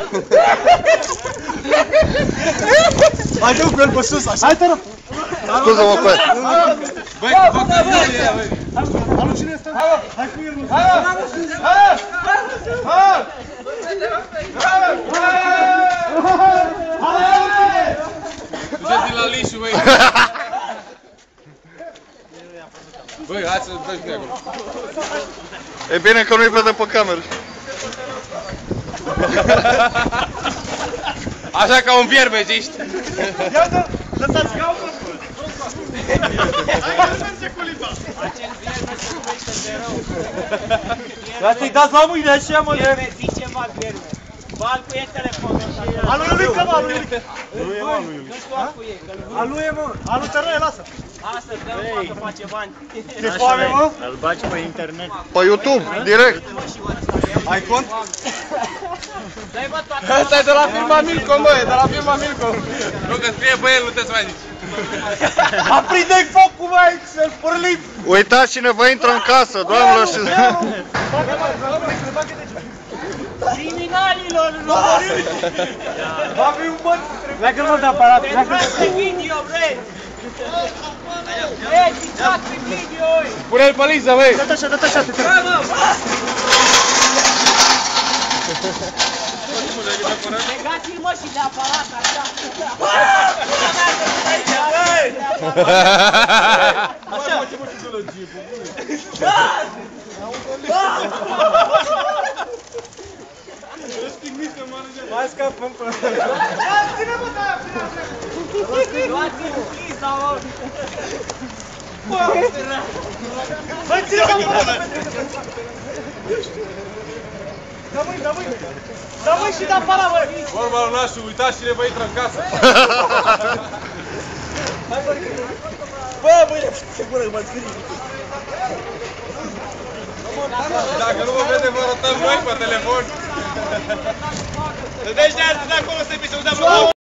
Hai dă-l cu el pe sus, așa. Hai te rog. Scuză-mă pe el. Băi, fac că nu e, băi. Alu, cine este? Hai cu el, mă. Du-te la lișu, băi. Băi, hai să dă-și de acolo. E bine că nu-i vedem pe cameră. Așa ca un vierbe, ești. Ia-te, lăsați gaură. Hai că merge cu lipa. Acel vierbe se numește de rău. Ia să-i dați la mâine așa, mă. Vierbe, zic ceva vierbe. Val cu e telefonul ăsta. Alu Iulică, mă, Alu Iulică. Nu știu al cu e, că Alu e, mă. Alu te răie, lasă. asta dăm că face bani. Te foame, mă? Îl bagi pe internet. Pe YouTube, direct. Ai cont? Dai bă toată. Ăsta e de la firma Milcom, bă, e de la firma Milcom. Nu, că scrie pe el, nu te-ți mai zici. Aprinde-i focul, mai, să-l părlim. Uitați cine vă intră în casă, doamnelor și... Criminalilor, români! Va fi un băț. Pleacă-l, mă, de aparat. Pe video, vrei! Ei, picat pe video, oi! Pune-l pe liză, băi. Dă-te așa, dă-te așa, te Legați-l, mă, și de aparat, așa! Așa. Mai scapăm pe... Ține-mă, da, Luați-l cu chiza, mă! Băi, ține-mă, da mâini, da mâini! Da mâini și da para, băi! Vorba lui nașul, uitați cine vă intră în casă! Hai, bă, bă, băi, sigură că m-ați scris! Dacă nu vă vedem, vă arătăm noi pe telefon! Deci de acolo să te piși,